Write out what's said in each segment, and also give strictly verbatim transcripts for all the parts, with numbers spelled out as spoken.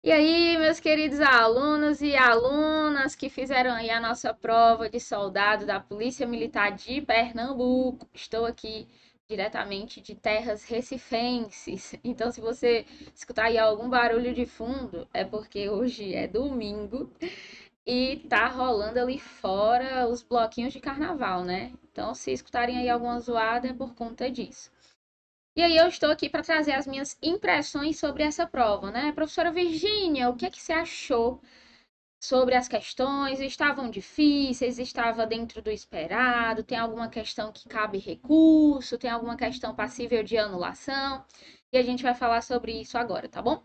E aí, meus queridos alunos e alunas que fizeram aí a nossa prova de soldado da Polícia Militar de Pernambuco. Estou aqui diretamente de terras recifenses. Então, se você escutar aí algum barulho de fundo, é porque hoje é domingo e tá rolando ali fora os bloquinhos de carnaval, né? Então, se escutarem aí alguma zoada, é por conta disso. E aí eu estou aqui para trazer as minhas impressões sobre essa prova, né? Professora Virgínia, o que é que você achou sobre as questões? Estavam difíceis? Estava dentro do esperado? Tem alguma questão que cabe recurso? Tem alguma questão passível de anulação? E a gente vai falar sobre isso agora, tá bom?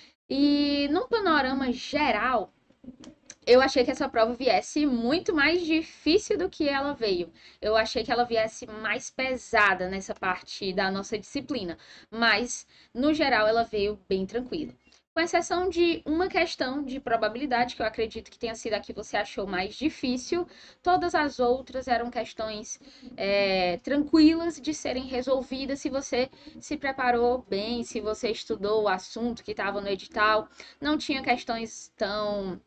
E num panorama geral, eu achei que essa prova viesse muito mais difícil do que ela veio. Eu achei que ela viesse mais pesada nessa parte da nossa disciplina, mas no geral ela veio bem tranquila. Com exceção de uma questão de probabilidade, que eu acredito que tenha sido a que você achou mais difícil, todas as outras eram questões é, tranquilas de serem resolvidas se você se preparou bem, se você estudou o assunto que estava no edital. Não tinha questões tão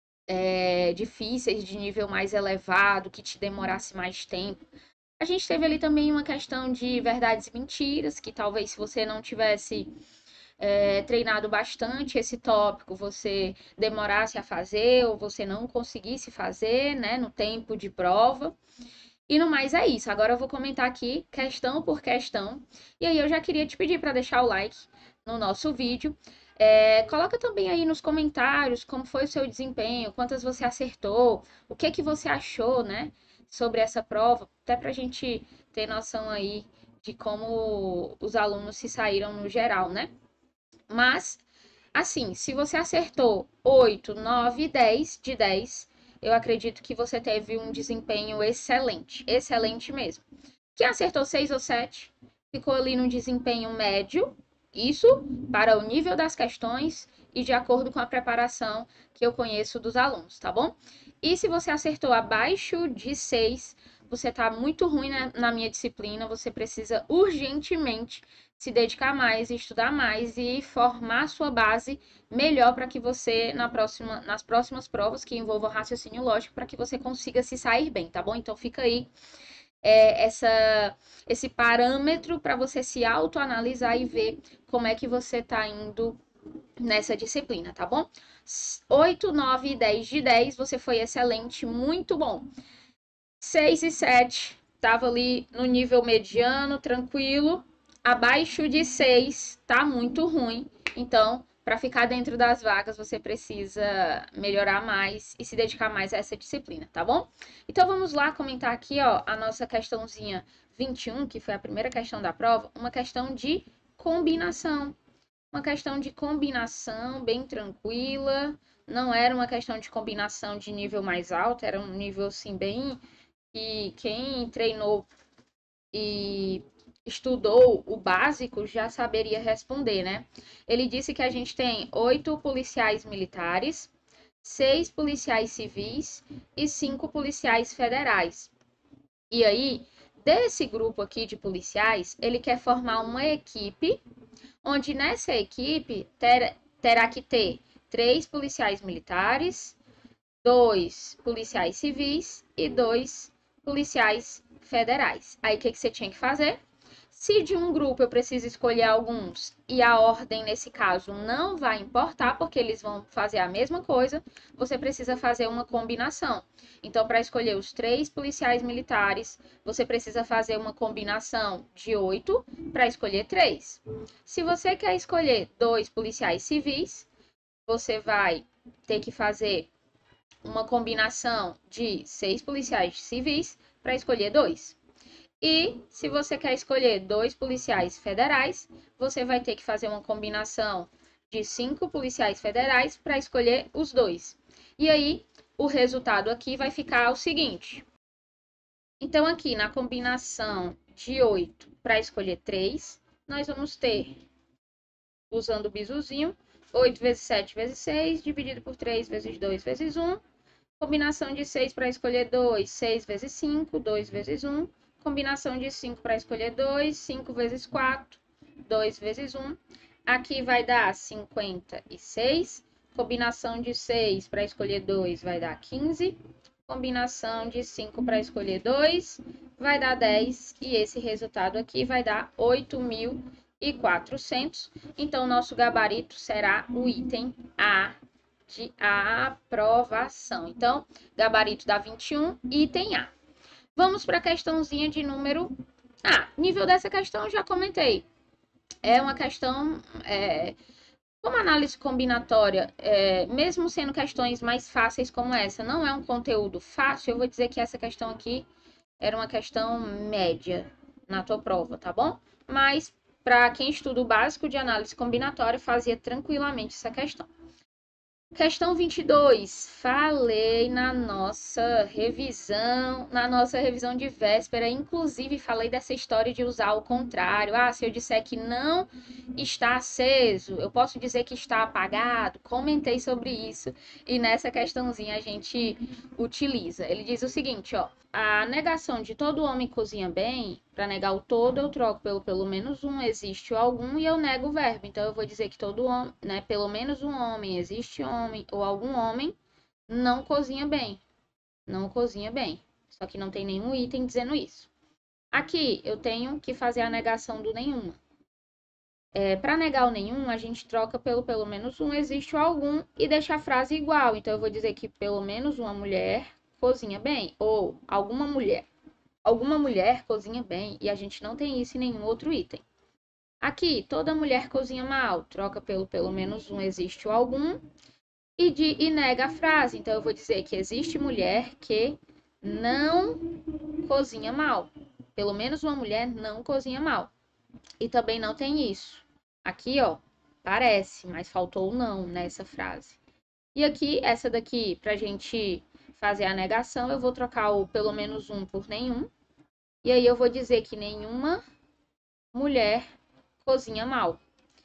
é, difíceis, de nível mais elevado, que te demorasse mais tempo. A gente teve ali também uma questão de verdades e mentiras, que talvez se você não tivesse é, treinado bastante esse tópico, você demorasse a fazer ou você não conseguisse fazer, né, no tempo de prova. E no mais é isso. Agora eu vou comentar aqui questão por questão. E aí eu já queria te pedir para deixar o like no nosso vídeo. É, coloca também aí nos comentários como foi o seu desempenho, quantas você acertou, o que que você achou, né, sobre essa prova, até para a gente ter noção aí de como os alunos se saíram no geral, né? Mas, assim, se você acertou oito, nove, dez de dez, eu acredito que você teve um desempenho excelente, excelente mesmo. Quem acertou seis ou sete ficou ali num desempenho médio, isso para o nível das questões e de acordo com a preparação que eu conheço dos alunos, tá bom? E se você acertou abaixo de seis, você está muito ruim na, na minha disciplina, você precisa urgentemente se dedicar mais, estudar mais e formar sua base melhor para que você, na próxima, nas próximas provas que envolvam raciocínio lógico, para que você consiga se sair bem, tá bom? Então fica aí é, essa, esse parâmetro para você se autoanalisar e ver como é que você está indo nessa disciplina, tá bom? Oito, nove e dez de dez, você foi excelente, muito bom. Seis e sete, tava ali no nível mediano, tranquilo. Abaixo de seis, tá muito ruim. Então, para ficar dentro das vagas, você precisa melhorar mais e se dedicar mais a essa disciplina, tá bom? Então, vamos lá comentar aqui, ó, a nossa questãozinha vinte e um, que foi a primeira questão da prova, uma questão de combinação. Uma questão de combinação bem tranquila, não era uma questão de combinação de nível mais alto, era um nível assim bem que quem treinou e estudou o básico já saberia responder, né? Ele disse que a gente tem oito policiais militares, seis policiais civis e cinco policiais federais. E aí, desse grupo aqui de policiais, ele quer formar uma equipe, onde nessa equipe ter, terá que ter três policiais militares, dois policiais civis e dois policiais federais. Aí o que, que você tinha que fazer? Se de um grupo eu preciso escolher alguns e a ordem nesse caso não vai importar, porque eles vão fazer a mesma coisa, você precisa fazer uma combinação. Então, para escolher os três policiais militares, você precisa fazer uma combinação de oito para escolher três. Se você quer escolher dois policiais civis, você vai ter que fazer uma combinação de seis policiais civis para escolher dois. E se você quer escolher dois policiais federais, você vai ter que fazer uma combinação de cinco policiais federais para escolher os dois. E aí, o resultado aqui vai ficar o seguinte. Então, aqui na combinação de oito para escolher três, nós vamos ter, usando o bisuzinho, oito vezes sete vezes seis, dividido por três vezes dois vezes um. Combinação de seis para escolher dois, seis vezes cinco, dois vezes um. Combinação de cinco para escolher dois, cinco vezes quatro, dois vezes um. Aqui vai dar cinquenta e seis. Combinação de seis para escolher dois vai dar quinze. Combinação de cinco para escolher dois vai dar dez. E esse resultado aqui vai dar oito mil e quatrocentos. Então, nosso gabarito será o item A de aprovação. Então, gabarito dá vinte e um, item A. Vamos para a questãozinha de número A. Nível dessa questão eu já comentei. É uma questão... É, como análise combinatória, é, mesmo sendo questões mais fáceis como essa, não é um conteúdo fácil, eu vou dizer que essa questão aqui era uma questão média na tua prova, tá bom? Mas, para quem estuda o básico de análise combinatória, fazia tranquilamente essa questão. Questão vinte e dois, falei na nossa revisão, na nossa revisão de véspera, inclusive falei dessa história de usar o contrário. Ah, se eu disser que não está aceso, eu posso dizer que está apagado. Comentei sobre isso e nessa questãozinha a gente utiliza. Ele diz o seguinte, ó, a negação de todo homem cozinha bem, para negar o todo eu troco pelo pelo menos um, existe o algum e eu nego o verbo. Então eu vou dizer que todo homem, né, pelo menos um homem, existe homem ou algum homem não cozinha bem. Não cozinha bem. Só que não tem nenhum item dizendo isso. Aqui eu tenho que fazer a negação do nenhuma. É, para negar o nenhum, a gente troca pelo pelo menos um, existe o algum e deixa a frase igual. Então eu vou dizer que pelo menos uma mulher cozinha bem ou alguma mulher. Alguma mulher cozinha bem e a gente não tem isso em nenhum outro item. Aqui, toda mulher cozinha mal. Troca pelo pelo menos um, existe o algum. E, de, e nega a frase. Então, eu vou dizer que existe mulher que não cozinha mal. Pelo menos uma mulher não cozinha mal. E também não tem isso. Aqui, ó, parece, mas faltou o não nessa frase. E aqui, essa daqui, pra gente fazer a negação, eu vou trocar o pelo menos um por nenhum. E aí eu vou dizer que nenhuma mulher cozinha mal.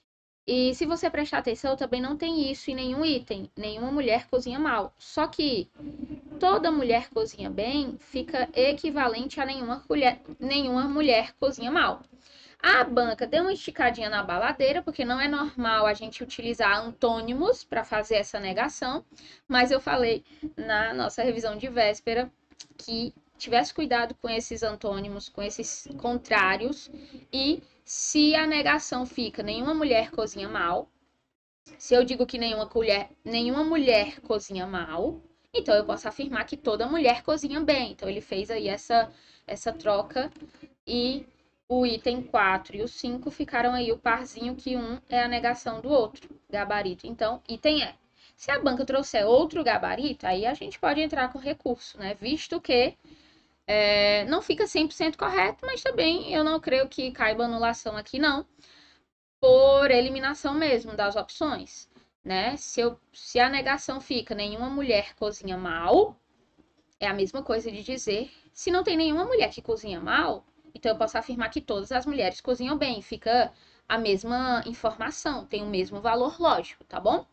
E se você prestar atenção, também não tem isso em nenhum item. Nenhuma mulher cozinha mal. Só que toda mulher cozinha bem fica equivalente a nenhuma mulher, nenhuma mulher cozinha mal. A banca deu uma esticadinha na baladeira, porque não é normal a gente utilizar antônimos para fazer essa negação. Mas eu falei na nossa revisão de véspera que tivesse cuidado com esses antônimos, com esses contrários, e se a negação fica nenhuma mulher cozinha mal, se eu digo que nenhuma mulher, nenhuma mulher cozinha mal, então eu posso afirmar que toda mulher cozinha bem. Então ele fez aí essa, essa troca e o item quatro e o cinco ficaram aí o parzinho que um é a negação do outro, gabarito. Então, item E. Se a banca trouxer outro gabarito, aí a gente pode entrar com recurso, né? Visto que É, não fica cem por cento correto, mas também eu não creio que caiba anulação aqui, não. Por eliminação mesmo das opções, né? Se, eu, se a negação fica nenhuma mulher cozinha mal, é a mesma coisa de dizer, se não tem nenhuma mulher que cozinha mal, então eu posso afirmar que todas as mulheres cozinham bem. Fica a mesma informação, tem o mesmo valor lógico, tá bom?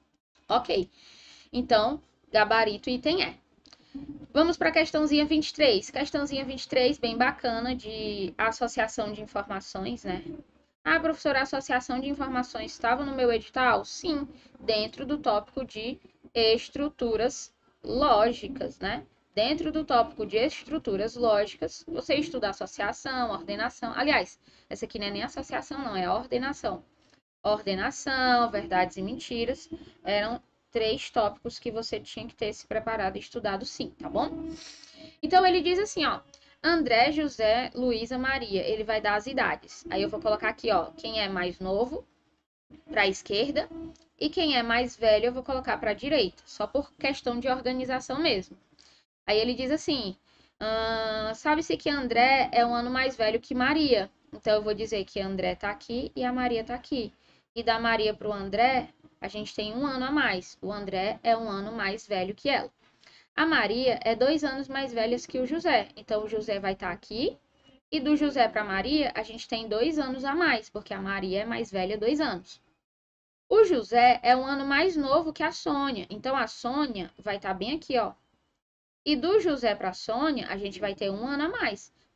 Ok. Então, gabarito item E. Vamos para a questãozinha vinte e três. Questãozinha vinte e três, bem bacana, de associação de informações, né? Ah, professora, a associação de informações estava no meu edital? Sim, dentro do tópico de estruturas lógicas, né? Dentro do tópico de estruturas lógicas, você estuda associação, ordenação. Aliás, essa aqui não é nem associação, não, é ordenação. Ordenação, verdades e mentiras, eram três tópicos que você tinha que ter se preparado e estudado sim, tá bom? Então, ele diz assim, ó, André, José, Luísa, Maria, ele vai dar as idades. Aí eu vou colocar aqui, ó, quem é mais novo para a esquerda e quem é mais velho eu vou colocar para a direita, só por questão de organização mesmo. Aí ele diz assim, hum, sabe-se que André é um ano mais velho que Maria. Então, eu vou dizer que André tá aqui e a Maria tá aqui. E da Maria para o André, a gente tem um ano a mais. O André é um ano mais velho que ela. A Maria é dois anos mais velha que o José. Então, o José vai estar aqui. E do José para a Maria, a gente tem dois anos a mais, porque a Maria é mais velha dois anos. O José é um ano mais novo que a Sônia. Então, a Sônia vai estar bem aqui, ó. E do José para a Sônia, a gente vai ter um ano a mais.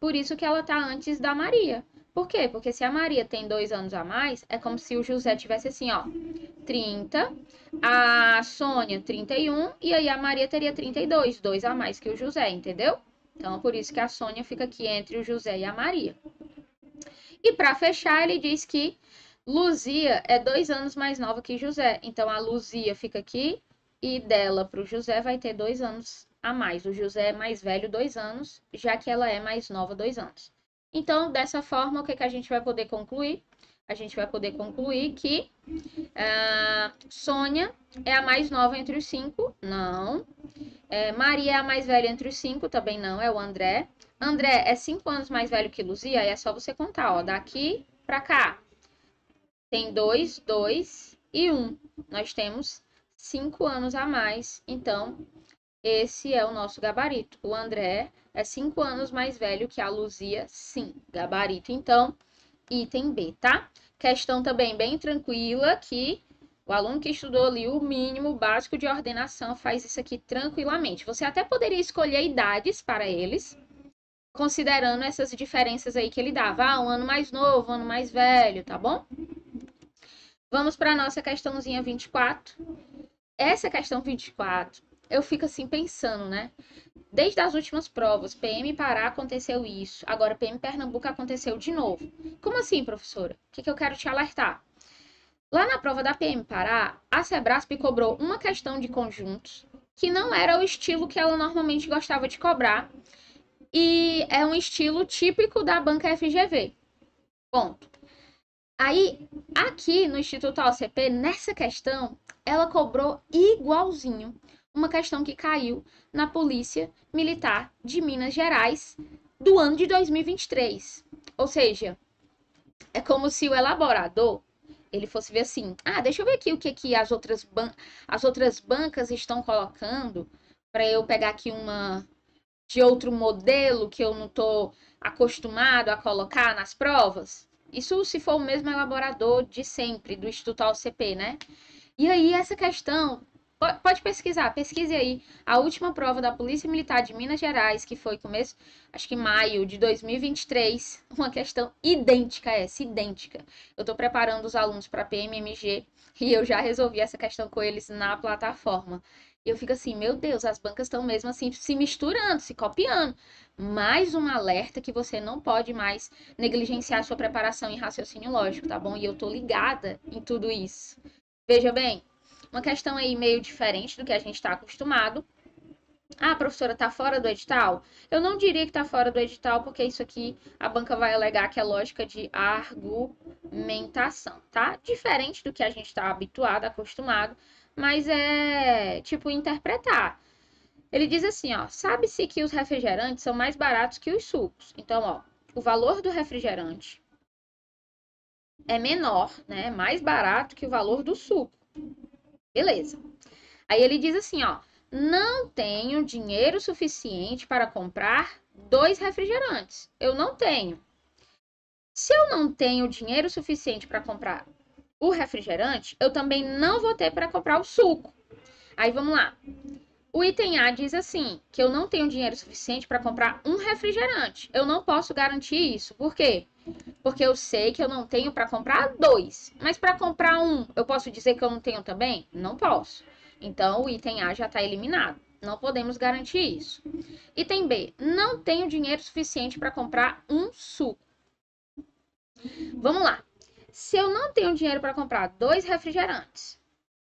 Por isso que ela tá antes da Maria. Por quê? Porque se a Maria tem dois anos a mais, é como se o José tivesse assim, ó, trinta, a Sônia trinta e um, e aí a Maria teria trinta e dois, dois a mais que o José, entendeu? Então, por isso que a Sônia fica aqui entre o José e a Maria. E para fechar, ele diz que Luzia é dois anos mais nova que José. Então, a Luzia fica aqui e dela para o José vai ter dois anos a mais. O José é mais velho dois anos, já que ela é mais nova dois anos. Então, dessa forma, o que, que a gente vai poder concluir? A gente vai poder concluir que uh, Sônia é a mais nova entre os cinco? Não. É, Maria é a mais velha entre os cinco? Também não, é o André. André é cinco anos mais velho que Luzia? Aí é só você contar, ó, daqui para cá. Tem dois, dois e um. Nós temos cinco anos a mais, então esse é o nosso gabarito. O André é cinco anos mais velho que a Luzia, sim, gabarito. Então, item B, tá? Questão também bem tranquila, que o aluno que estudou ali o mínimo básico de ordenação faz isso aqui tranquilamente. Você até poderia escolher idades para eles, considerando essas diferenças aí que ele dava. Ah, um ano mais novo, um ano mais velho, tá bom? Vamos para a nossa questãozinha vinte e quatro. Essa questão vinte e quatro, eu fico assim pensando, né? Desde as últimas provas, P M Pará aconteceu isso, agora P M Pernambuco aconteceu de novo. Como assim, professora? O que, que eu quero te alertar? Lá na prova da P M Pará, a Sebrasp cobrou uma questão de conjuntos, que não era o estilo que ela normalmente gostava de cobrar, e é um estilo típico da banca F G V. Ponto. Aí, aqui no Instituto O C P, nessa questão, ela cobrou igualzinho uma questão que caiu na Polícia Militar de Minas Gerais do ano de dois mil e vinte e três. Ou seja, é como se o elaborador, ele fosse ver assim, ah, deixa eu ver aqui o que, que as, outras ban as outras bancas estão colocando, para eu pegar aqui uma de outro modelo que eu não estou acostumado a colocar nas provas. Isso se for o mesmo elaborador de sempre, do Instituto O C P, né? E aí, essa questão, pode pesquisar, pesquise aí. A última prova da Polícia Militar de Minas Gerais, que foi começo, acho que maio de dois mil e vinte e três, uma questão idêntica a essa, idêntica. Eu estou preparando os alunos para P M M G e eu já resolvi essa questão com eles na plataforma. E eu fico assim, meu Deus, as bancas estão mesmo assim se misturando, se copiando. Mais um alerta que você não pode mais negligenciar sua preparação em raciocínio lógico, tá bom? E eu tô ligada em tudo isso. Veja bem, uma questão aí meio diferente do que a gente está acostumado. Ah, professora, tá fora do edital? Eu não diria que tá fora do edital, porque isso aqui a banca vai alegar que é lógica de argumentação, tá? Diferente do que a gente está habituado, acostumado, mas é tipo interpretar. Ele diz assim, ó, sabe-se que os refrigerantes são mais baratos que os sucos. Então, ó, o valor do refrigerante é menor, né? Mais barato que o valor do suco. Beleza. Aí ele diz assim, ó, não tenho dinheiro suficiente para comprar dois refrigerantes. Eu não tenho. Se eu não tenho dinheiro suficiente para comprar o refrigerante, eu também não vou ter para comprar o suco. Aí vamos lá. O item A diz assim, que eu não tenho dinheiro suficiente para comprar um refrigerante. Eu não posso garantir isso. Por quê? Porque eu sei que eu não tenho para comprar dois. Mas para comprar um, eu posso dizer que eu não tenho também? Não posso. Então, o item A já está eliminado. Não podemos garantir isso. Item B, não tenho dinheiro suficiente para comprar um suco. Vamos lá. Se eu não tenho dinheiro para comprar dois refrigerantes,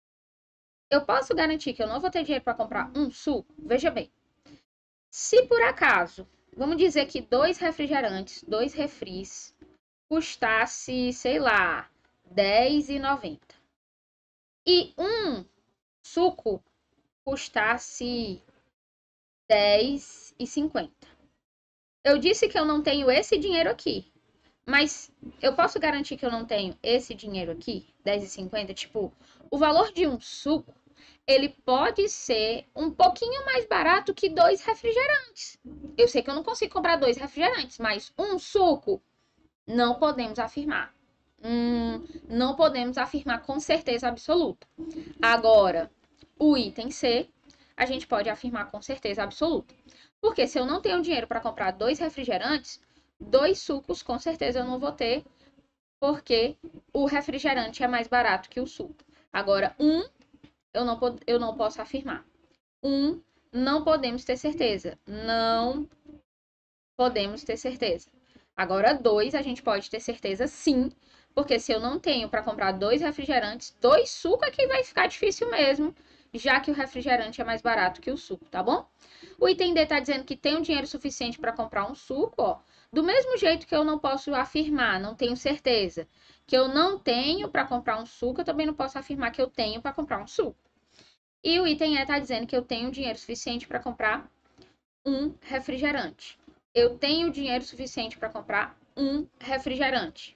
eu posso garantir que eu não vou ter dinheiro para comprar um suco? Veja bem, se por acaso, vamos dizer que dois refrigerantes, dois refris, custasse, sei lá, dez reais e noventa centavos. E um suco custasse dez reais e cinquenta centavos. Eu disse que eu não tenho esse dinheiro aqui. Mas eu posso garantir que eu não tenho esse dinheiro aqui, dez reais e cinquenta centavos? Tipo, o valor de um suco, ele pode ser um pouquinho mais barato que dois refrigerantes. Eu sei que eu não consigo comprar dois refrigerantes, mas um suco, não podemos afirmar. Hum, não podemos afirmar com certeza absoluta. Agora, o item C, a gente pode afirmar com certeza absoluta. Porque se eu não tenho dinheiro para comprar dois refrigerantes, Dois sucos, com certeza eu não vou ter, porque o refrigerante é mais barato que o suco. Agora, um, eu não, eu não posso afirmar. Um, não podemos ter certeza. Não podemos ter certeza. Agora, dois, a gente pode ter certeza sim, porque se eu não tenho para comprar dois refrigerantes, dois sucos é que vai ficar difícil mesmo, já que o refrigerante é mais barato que o suco, tá bom? O item D está dizendo que tem um dinheiro suficiente para comprar um suco, ó. Do mesmo jeito que eu não posso afirmar, não tenho certeza, que eu não tenho para comprar um suco, eu também não posso afirmar que eu tenho para comprar um suco. E o item E está dizendo que eu tenho dinheiro suficiente para comprar um refrigerante. Eu tenho dinheiro suficiente para comprar um refrigerante.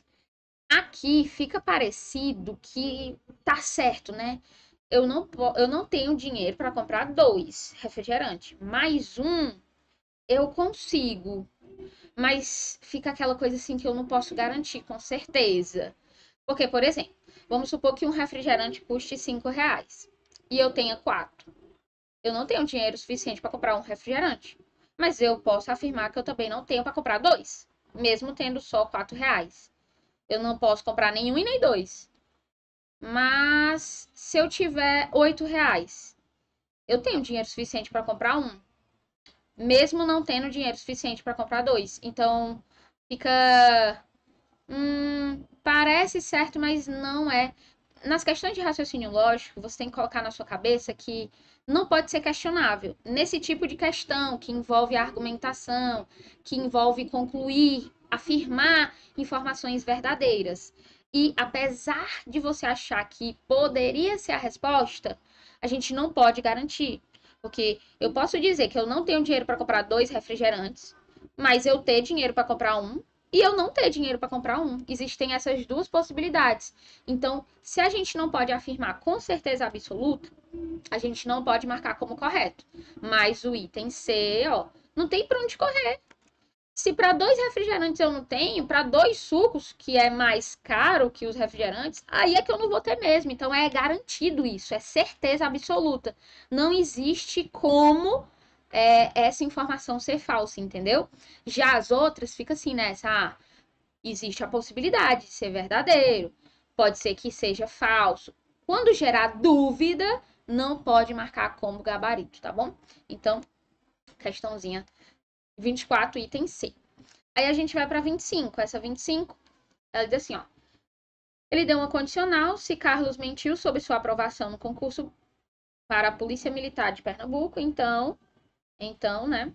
Aqui fica parecido que tá certo, né? Eu não, eu não tenho dinheiro para comprar dois refrigerantes, mais um eu consigo, mas fica aquela coisa assim que eu não posso garantir com certeza. Porque, por exemplo, vamos supor que um refrigerante custe cinco reais e eu tenha quatro. Eu não tenho dinheiro suficiente para comprar um refrigerante, mas eu posso afirmar que eu também não tenho para comprar dois, mesmo tendo só quatro reais. Eu não posso comprar nenhum e nem dois. Mas se eu tiver oito reais, eu tenho dinheiro suficiente para comprar um, mesmo não tendo dinheiro suficiente para comprar dois. Então fica, hum, parece certo, mas não é. Nas questões de raciocínio lógico, você tem que colocar na sua cabeça que não pode ser questionável. Nesse tipo de questão que envolve argumentação, que envolve concluir, afirmar informações verdadeiras. E apesar de você achar que poderia ser a resposta, a gente não pode garantir. Porque eu posso dizer que eu não tenho dinheiro para comprar dois refrigerantes, mas eu ter dinheiro para comprar um e eu não ter dinheiro para comprar um. Existem essas duas possibilidades. Então, se a gente não pode afirmar com certeza absoluta, a gente não pode marcar como correto. Mas o item C, ó, não tem para onde correr. Se para dois refrigerantes eu não tenho, para dois sucos, que é mais caro que os refrigerantes, aí é que eu não vou ter mesmo. Então é garantido isso, é certeza absoluta. Não existe como é, essa informação ser falsa, entendeu? Já as outras fica assim nessa, ah, existe a possibilidade de ser verdadeiro, pode ser que seja falso. Quando gerar dúvida, não pode marcar como gabarito, tá bom? Então, questãozinha vinte e quatro, item C. Aí a gente vai para vinte e cinco. Essa vinte e cinco, ela diz assim, ó. Ele deu uma condicional se Carlos mentiu sobre sua aprovação no concurso para a Polícia Militar de Pernambuco, então, então, né,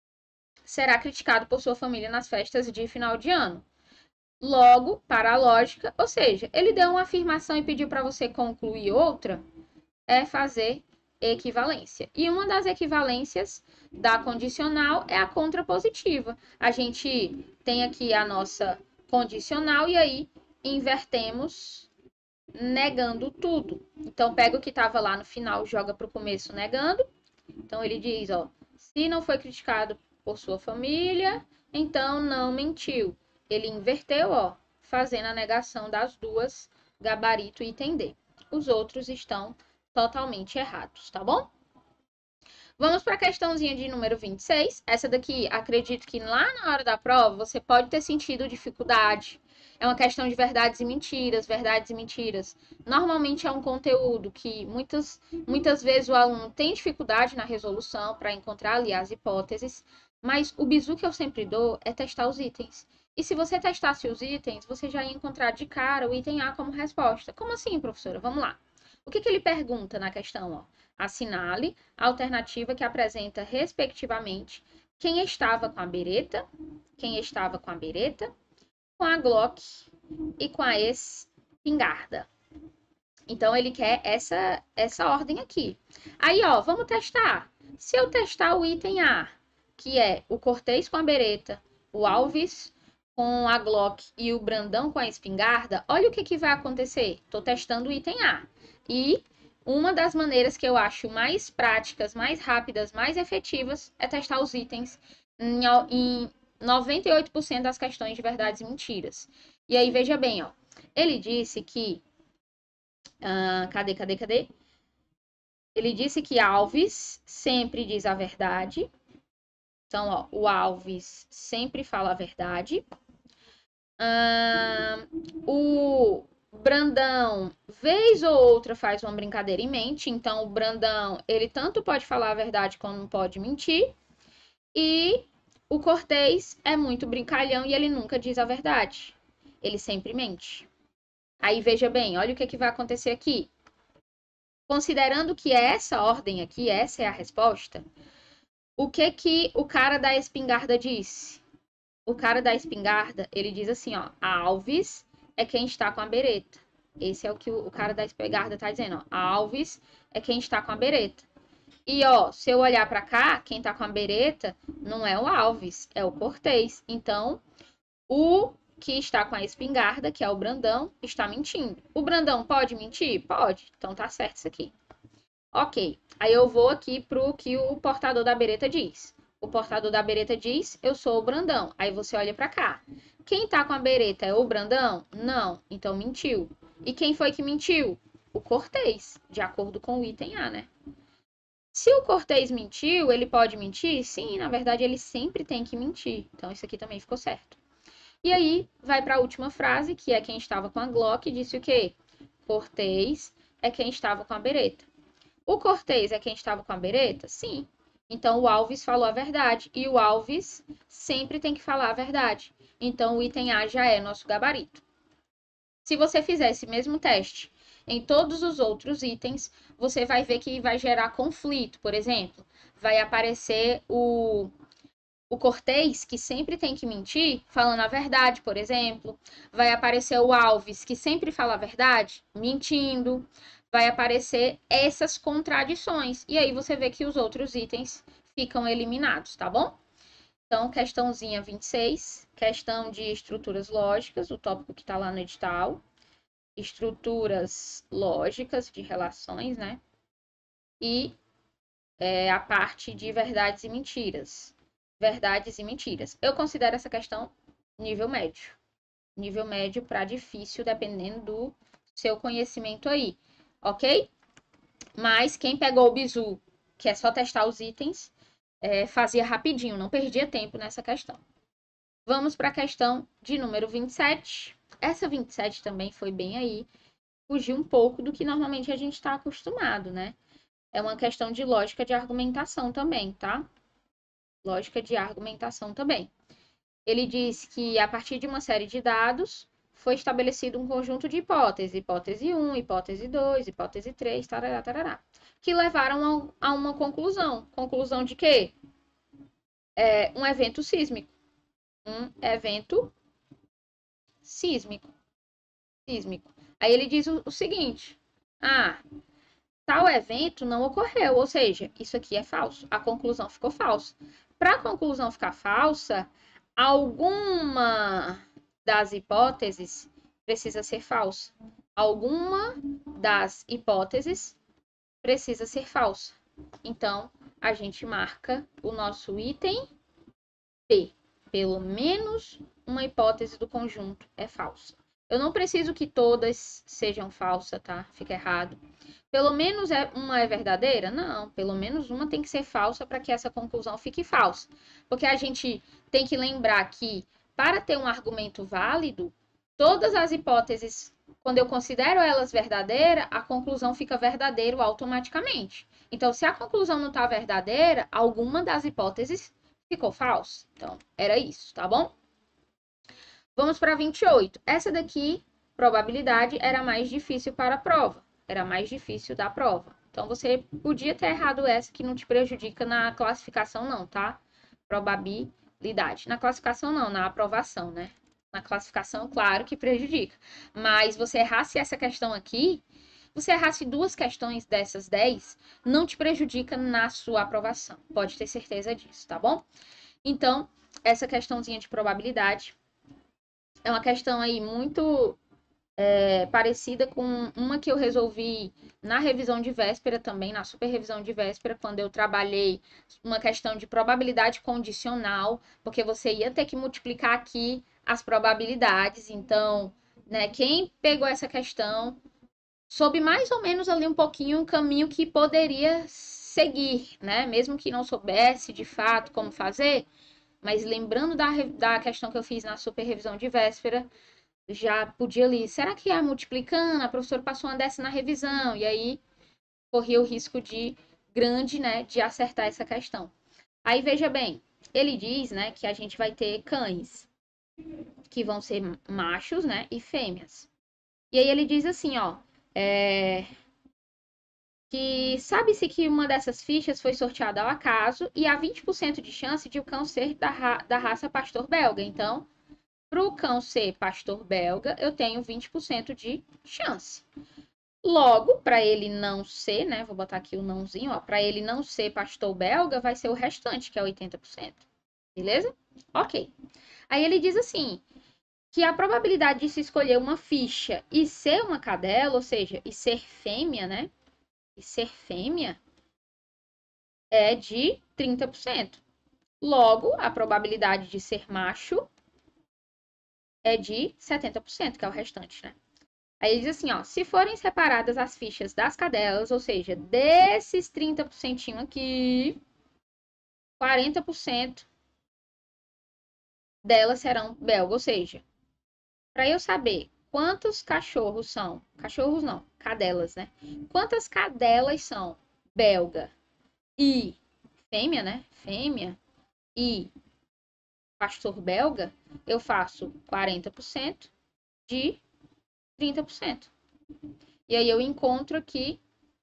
será criticado por sua família nas festas de final de ano. Logo, para a lógica, ou seja, ele deu uma afirmação e pediu para você concluir outra, é fazer equivalência. E uma das equivalências da condicional é a contrapositiva. A gente tem aqui a nossa condicional e aí invertemos negando tudo. Então, pega o que estava lá no final, joga para o começo negando. Então, ele diz, ó, se não foi criticado por sua família, então não mentiu. Ele inverteu, ó, fazendo a negação das duas, gabarito e item D. Os outros estão totalmente errados, tá bom? Vamos para a questãozinha de número vinte e seis. Essa daqui, acredito que lá na hora da prova, você pode ter sentido dificuldade. É uma questão de verdades e mentiras, verdades e mentiras. Normalmente é um conteúdo que muitas, muitas vezes o aluno tem dificuldade na resolução para encontrar ali as hipóteses, mas o bizu que eu sempre dou é testar os itens. E se você testasse os itens, você já ia encontrar de cara o item A como resposta. Como assim, professora? Vamos lá. O que, que ele pergunta na questão? Ó? Assinale a alternativa que apresenta, respectivamente, quem estava com a bereta, quem estava com a bereta, com a Glock e com a espingarda. Então, ele quer essa, essa ordem aqui. Aí, ó, vamos testar. Se eu testar o item A, que é o Cortez com a bereta, o Alves com a Glock e o Brandão com a espingarda, olha o que, que vai acontecer. Estou testando o item A. E uma das maneiras que eu acho mais práticas, mais rápidas, mais efetivas é testar os itens em, em noventa e oito por cento das questões de verdades e mentiras. E aí, veja bem, ó. Ele disse que... Uh, cadê, cadê, cadê? Ele disse que Alves sempre diz a verdade. Então, ó, o Alves sempre fala a verdade. Ah, o Brandão, vez ou outra, faz uma brincadeira em mente. Então, o Brandão, ele tanto pode falar a verdade como pode mentir. E o Cortês é muito brincalhão e ele nunca diz a verdade. Ele sempre mente. Aí, veja bem, olha o que, que vai acontecer aqui. Considerando que é essa ordem aqui, essa é a resposta, o que que o cara da espingarda disse? O cara da espingarda, ele diz assim, ó, Alves é quem está com a bereta. Esse é o que o cara da espingarda tá dizendo, ó, Alves é quem está com a bereta. E, ó, se eu olhar para cá, quem tá com a bereta não é o Alves, é o Cortês. Então, o que está com a espingarda, que é o Brandão, está mentindo. O Brandão pode mentir? Pode. Então, tá certo isso aqui. Ok. Aí eu vou aqui pro que o portador da bereta diz. O portador da bereta diz, eu sou o Brandão. Aí você olha para cá. Quem tá com a bereta é o Brandão? Não. Então, mentiu. E quem foi que mentiu? O Cortês, de acordo com o item A, né? Se o Cortês mentiu, ele pode mentir? Sim, na verdade, ele sempre tem que mentir. Então, isso aqui também ficou certo. E aí, vai para a última frase, que é quem estava com a Glock, disse o quê? Cortês é quem estava com a bereta. O Cortês é quem estava com a bereta? Sim. Então, o Alves falou a verdade. E o Alves sempre tem que falar a verdade. Então, o item A já é nosso gabarito. Se você fizer esse mesmo teste em todos os outros itens, você vai ver que vai gerar conflito. Por exemplo, vai aparecer o... O Cortês, que sempre tem que mentir, falando a verdade, por exemplo. Vai aparecer o Alves, que sempre fala a verdade, mentindo. Vai aparecer essas contradições. E aí você vê que os outros itens ficam eliminados, tá bom? Então, questãozinha vinte e seis, questão de estruturas lógicas, o tópico que está lá no edital. Estruturas lógicas de relações, né? E é, a parte de verdades e mentiras. Verdades e mentiras. Eu considero essa questão nível médio. Nível médio para difícil, dependendo do seu conhecimento aí, ok? Mas quem pegou o bizu, que é só testar os itens, é, fazia rapidinho, não perdia tempo nessa questão. Vamos para a questão de número vinte e sete. Essa vinte e sete também foi bem aí, fugiu um pouco do que normalmente a gente está acostumado, né? É uma questão de lógica de argumentação também, tá? Lógica de argumentação também. Ele diz que, a partir de uma série de dados, foi estabelecido um conjunto de hipóteses, hipótese um, hipótese dois, hipótese três, tarará, tarará, que levaram a uma conclusão. Conclusão de quê? É um evento sísmico. Um evento sísmico. Sísmico. Aí ele diz o, o seguinte, ah, tal evento não ocorreu, ou seja, isso aqui é falso. A conclusão ficou falsa. Para a conclusão ficar falsa, alguma das hipóteses precisa ser falsa. Alguma das hipóteses precisa ser falsa. Então, a gente marca o nosso item P. Pelo menos uma hipótese do conjunto é falsa. Eu não preciso que todas sejam falsas, tá? Fica errado. Pelo menos uma é verdadeira? Não, pelo menos uma tem que ser falsa para que essa conclusão fique falsa. Porque a gente tem que lembrar que, para ter um argumento válido, todas as hipóteses, quando eu considero elas verdadeiras, a conclusão fica verdadeira automaticamente. Então, se a conclusão não está verdadeira, alguma das hipóteses ficou falsa. Então, era isso, tá bom? Vamos para vinte e oito. Essa daqui, probabilidade, era mais difícil para a prova. Era mais difícil da prova. Então, você podia ter errado essa, que não te prejudica na classificação, não, tá? Probabilidade. Na classificação, não, na aprovação, né? Na classificação, claro que prejudica. Mas você errasse essa questão aqui, você errasse duas questões dessas dez, não te prejudica na sua aprovação. Pode ter certeza disso, tá bom? Então, essa questãozinha de probabilidade é uma questão aí muito é, parecida com uma que eu resolvi na revisão de véspera também, na super revisão de véspera, quando eu trabalhei uma questão de probabilidade condicional, porque você ia ter que multiplicar aqui as probabilidades. Então, né, quem pegou essa questão soube mais ou menos ali um pouquinho o caminho que poderia seguir, né? Mesmo que não soubesse de fato como fazer, mas lembrando da, da questão que eu fiz na super revisão de véspera, já podia ali, será que é multiplicando? A professora passou uma dessa na revisão, e aí corria o risco de grande, né, de acertar essa questão. Aí veja bem, ele diz, né, que a gente vai ter cães que vão ser machos, né, e fêmeas. E aí ele diz assim, ó, é, que sabe-se que uma dessas fichas foi sorteada ao acaso e há vinte por cento de chance de o cão ser da, ra da raça pastor belga. Então, para o cão ser pastor belga, eu tenho vinte por cento de chance. Logo, para ele não ser, né? Vou botar aqui o nãozinho, ó. Para ele não ser pastor belga, vai ser o restante, que é oitenta por cento. Beleza? Ok. Aí ele diz assim, que a probabilidade de se escolher uma ficha e ser uma cadela, ou seja, e ser fêmea, né? E ser fêmea é de trinta por cento. Logo, a probabilidade de ser macho é de setenta por cento, que é o restante, né? Aí ele diz assim, ó, se forem separadas as fichas das cadelas, ou seja, desses trinta por cento aqui, quarenta por cento delas serão belga, ou seja, para eu saber quantos cachorros são, cachorros não, cadelas, né? Quantas cadelas são belga e fêmea, né? Fêmea e pastor belga, eu faço quarenta por cento de trinta por cento. E aí eu encontro aqui,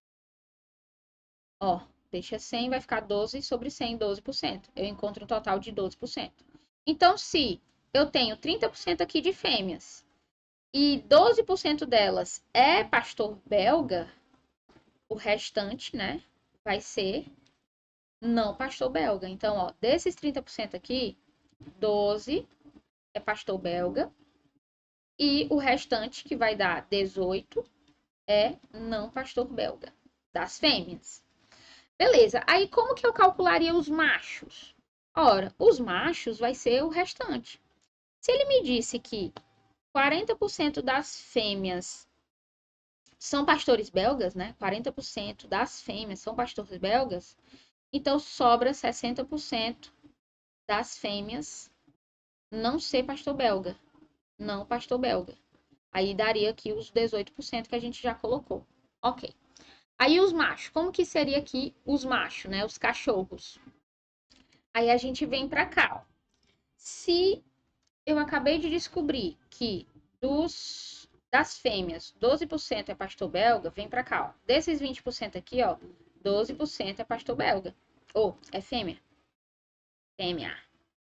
ó, deixa cem, vai ficar doze sobre cem, doze por cento. Eu encontro um total de doze por cento. Então, se eu tenho trinta por cento aqui de fêmeas e doze por cento delas é pastor belga, o restante, né, vai ser não pastor belga. Então, ó, desses trinta por cento aqui, doze é pastor belga e o restante, que vai dar dezoito, é não pastor belga, das fêmeas. Beleza, aí como que eu calcularia os machos? Ora, os machos vai ser o restante. Se ele me disse que quarenta por cento das fêmeas são pastores belgas, né? quarenta por cento das fêmeas são pastores belgas, então sobra sessenta por cento das fêmeas não ser pastor belga, não pastor belga. Aí daria aqui os dezoito por cento que a gente já colocou. Ok. Aí os machos, como que seria aqui os machos, né? Os cachorros. Aí a gente vem para cá, ó. Se eu acabei de descobrir que dos das fêmeas, doze por cento é pastor belga, vem para cá, ó. Desses vinte por cento aqui, ó, doze por cento é pastor belga. Ou é fêmea. Fêmea.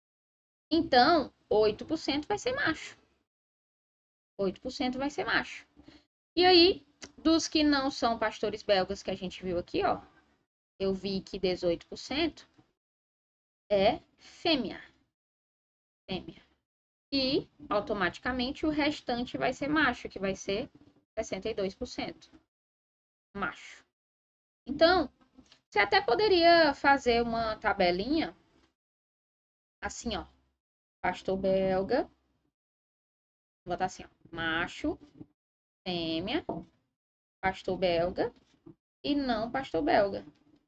Então, oito por cento vai ser macho. oito por cento vai ser macho. E aí, dos que não são pastores belgas que a gente viu aqui, ó, eu vi que dezoito por cento é fêmea. Fêmea. E, automaticamente, o restante vai ser macho, que vai ser sessenta e dois por cento macho. Então, você até poderia fazer uma tabelinha assim, ó. Pastor belga. Vou botar assim, ó. Macho, fêmea, pastor belga e não pastor belga.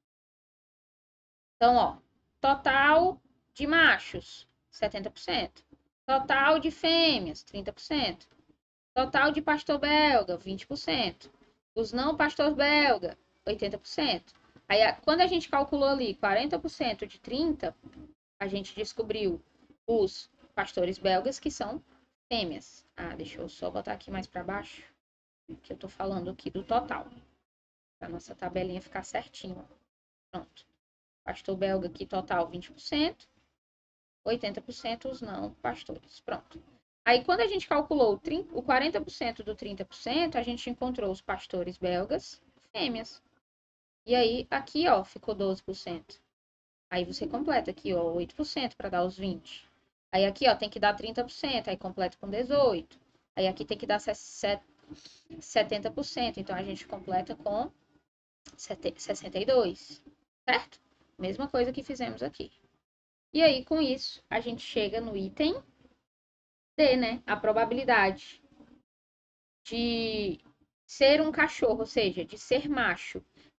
Então, ó, total de machos, setenta por cento. Total de fêmeas, trinta por cento. Total de pastor belga, vinte por cento. Os não pastor belga, oitenta por cento. Aí, quando a gente calculou ali quarenta por cento de trinta, a gente descobriu os pastores belgas, que são fêmeas. Ah, deixa eu só botar aqui mais para baixo, que eu tô falando aqui do total. Para nossa tabelinha ficar certinho. Pronto. Pastor belga aqui, total vinte por cento. oitenta por cento os não pastores. Pronto. Aí, quando a gente calculou o quarenta por cento do trinta por cento, a gente encontrou os pastores belgas, fêmeas. E aí, aqui, ó, ficou doze por cento. Aí você completa aqui, ó, oito por cento para dar os vinte por cento. Aí aqui, ó, tem que dar trinta por cento, aí completa com dezoito por cento. Aí aqui tem que dar setenta por cento, então a gente completa com sessenta e dois por cento, certo? Mesma coisa que fizemos aqui. E aí, com isso, a gente chega no item D, né? A probabilidade de ser um cachorro, ou seja, de ser macho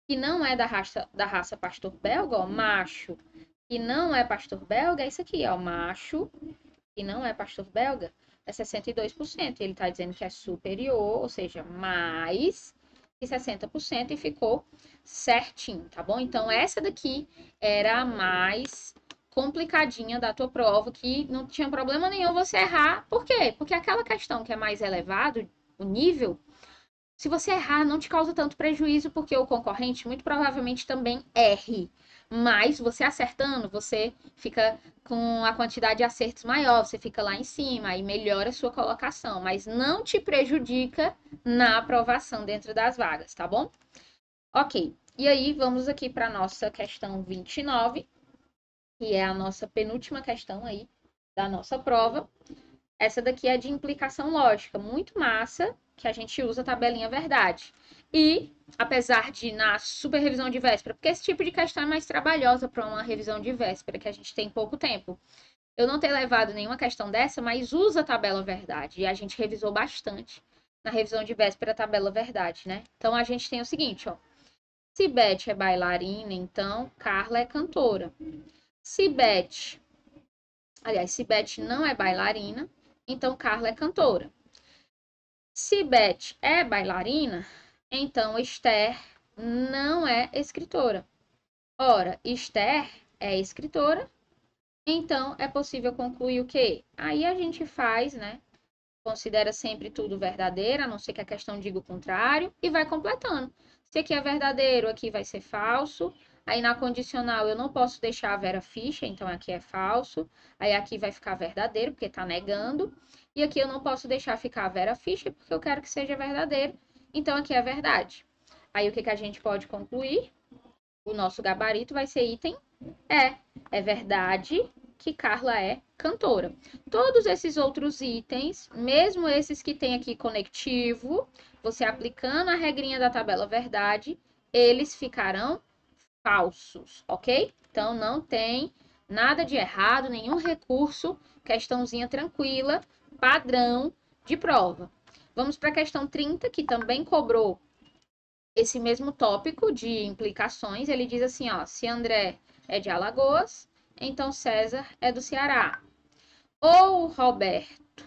que não é da raça, da raça pastor belga, ó, macho, que não é pastor belga, é isso aqui, ó, macho, que não é pastor belga, é sessenta e dois por cento. Ele está dizendo que é superior, ou seja, mais que sessenta por cento e ficou certinho, tá bom? Então, essa daqui era a mais complicadinha da tua prova, que não tinha problema nenhum você errar. Por quê? Porque aquela questão que é mais elevado, o nível, se você errar, não te causa tanto prejuízo, porque o concorrente muito provavelmente também erre. Mas você acertando, você fica com a quantidade de acertos maior, você fica lá em cima e melhora a sua colocação, mas não te prejudica na aprovação dentro das vagas, tá bom? Ok, e aí vamos aqui para a nossa questão vinte e nove, que é a nossa penúltima questão aí da nossa prova. Essa daqui é de implicação lógica, muito massa, que a gente usa a tabelinha verdade. E, apesar de na super revisão de véspera, porque esse tipo de questão é mais trabalhosa para uma revisão de véspera, que a gente tem pouco tempo. Eu não tenho levado nenhuma questão dessa, mas usa a tabela verdade. E a gente revisou bastante na revisão de véspera a tabela verdade, né? Então, a gente tem o seguinte, ó. Se Beth é bailarina, então Carla é cantora. Se Beth, aliás, se Beth não é bailarina, então Carla é cantora. Se Beth é bailarina, então Esther não é escritora. Ora, Esther é escritora, então é possível concluir o quê? Aí a gente faz, né? Considera sempre tudo verdadeiro, a não ser que a questão diga o contrário, e vai completando. Se aqui é verdadeiro, aqui vai ser falso. Aí na condicional eu não posso deixar a Vera Fischer, então aqui é falso. Aí aqui vai ficar verdadeiro, porque está negando. E aqui eu não posso deixar ficar a Vera Fischer, porque eu quero que seja verdadeiro. Então aqui é verdade. Aí o que, que a gente pode concluir? O nosso gabarito vai ser item E. É verdade que Carla é cantora. Todos esses outros itens, mesmo esses que tem aqui conectivo, você aplicando a regrinha da tabela verdade, eles ficarão falsos, ok? Então, não tem nada de errado, nenhum recurso, questãozinha tranquila, padrão de prova. Vamos para a questão trinta, que também cobrou esse mesmo tópico de implicações. Ele diz assim, ó, se André é de Alagoas, então César é do Ceará. Ou Roberto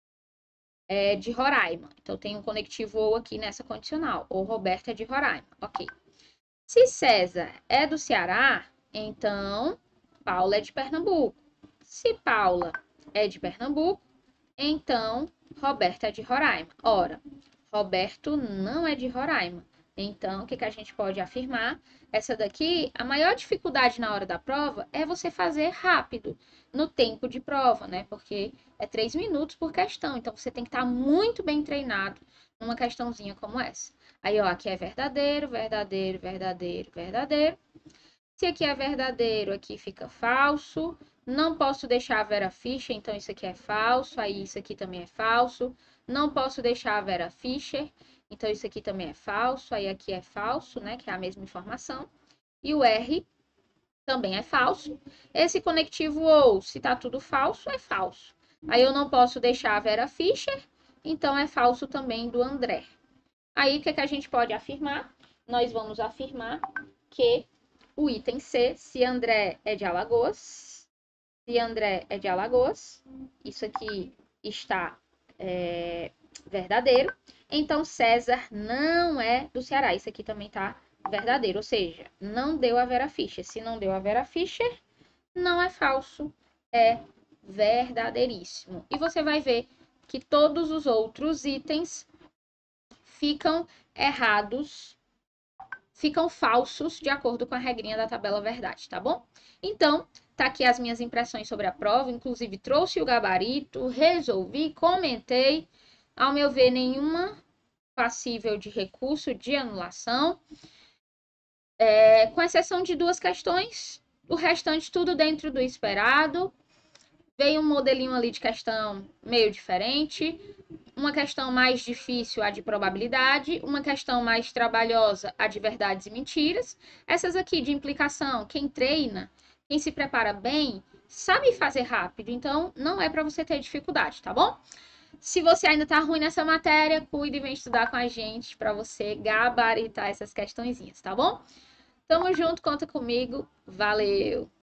é de Roraima. Então tem um conectivo ou aqui nessa condicional. Ou Roberto é de Roraima. Ok. Se César é do Ceará, então Paula é de Pernambuco. Se Paula é de Pernambuco, então Roberto é de Roraima. Ora, Roberto não é de Roraima. Então, o que, que a gente pode afirmar? Essa daqui, a maior dificuldade na hora da prova é você fazer rápido, no tempo de prova, né? Porque é três minutos por questão. Então, você tem que estar muito bem treinado numa questãozinha como essa. Aí, ó, aqui é verdadeiro, verdadeiro, verdadeiro, verdadeiro. Se aqui é verdadeiro, aqui fica falso. Não posso deixar a Vera Fischer, então isso aqui é falso. Aí isso aqui também é falso. Não posso deixar a Vera Fischer, então isso aqui também é falso. Aí aqui é falso, né? Que é a mesma informação. E o R também é falso. Esse conectivo ou, se tá tudo falso, é falso. Aí eu não posso deixar a Vera Fischer, então é falso também do André. Aí o que, é que a gente pode afirmar? Nós vamos afirmar que o item C, se André é de Alagoas, se André é de Alagoas, isso aqui está é, verdadeiro. Então, César não é do Ceará. Isso aqui também está verdadeiro, ou seja, não deu a Vera Fischer. Se não deu a Vera Fischer, não é falso, é verdadeiríssimo. E você vai ver que todos os outros itens ficam errados, ficam falsos de acordo com a regrinha da tabela verdade, tá bom? Então, tá aqui as minhas impressões sobre a prova, inclusive trouxe o gabarito, resolvi, comentei. Ao meu ver, nenhuma passível de recurso de anulação, é, com exceção de duas questões, o restante tudo dentro do esperado. Veio um modelinho ali de questão meio diferente, uma questão mais difícil, a de probabilidade, uma questão mais trabalhosa, a de verdades e mentiras. Essas aqui de implicação, quem treina, quem se prepara bem, sabe fazer rápido, então não é para você ter dificuldade, tá bom? Se você ainda tá ruim nessa matéria, cuide e vem estudar com a gente para você gabaritar essas questõezinhas, tá bom? Tamo junto, conta comigo. Valeu!